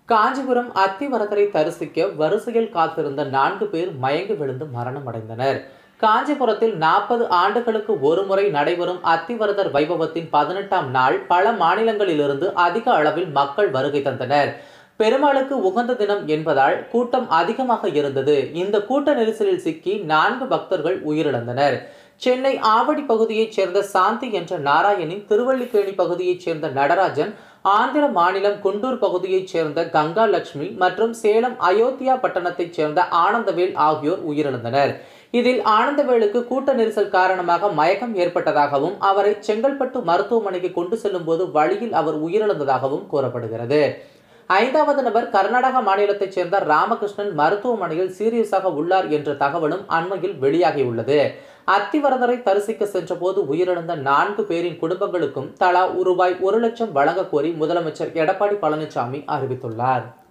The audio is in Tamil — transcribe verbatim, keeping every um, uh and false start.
காஞ்சிபுரம் அத்திவரதரை தரிசிக்க வரிசையில் காத்திருந்த நான்கு பேர் மயங்கி விழுந்து மரணமடைந்தனர். காஞ்சிபுரத்தில் நாற்பது ஆண்டுகளுக்கு ஒருமுறை நடைபெறும் அத்திவரதர் வைபவத்தின் பதினெட்டாம் நாள் பல மாநிலங்களிலிருந்து அதிக அளவில் மக்கள் வருகை தந்தனர். பெருமாளுக்கு உகந்த தினம் என்பதால் கூட்டம் அதிகமாக இருந்தது. இந்த கூட்ட நெரிசலில் சிக்கி நான்கு பக்தர்கள் உயிரிழந்தனர். சென்னை ஆவடி பகுதியைச் சேர்ந்த சாந்தி என்ற நாராயணி, திருவல்லிக்கேணி பகுதியைச் சேர்ந்த நடராஜன், ஆந்திர மாநிலம் குண்டூர் பகுதியைச் சேர்ந்த கங்கா லட்சுமி மற்றும் சேலம் அயோத்தியா பட்டணத்தைச் சேர்ந்த ஆனந்தவேல் ஆகியோர் உயிரிழந்தனர். இதில் ஆனந்தவேலுக்கு கூட்ட நெரிசல் காரணமாக மயக்கம் ஏற்பட்டதாகவும் அவரை செங்கல்பட்டு மருத்துவமனைக்கு கொண்டு செல்லும் போது வழியில் அவர் உயிரிழந்ததாகவும் கூறப்படுகிறது. ஐந்தாவது நபர் கர்நாடக மாநிலத்தைச் சேர்ந்த ராமகிருஷ்ணன் மருத்துவமனையில் சீரியஸாக உள்ளார் என்ற தகவலும் அண்மையில் வெளியாகியுள்ளது. அத்திவரதரை தரிசிக்க சென்ற போது உயிரிழந்த நான்கு பேரின் குடும்பங்களுக்கும் தலா ரூபாய் ஒரு லட்சம் வழங்க கோரி முதலமைச்சர் எடப்பாடி பழனிசாமி அறிவித்துள்ளார்.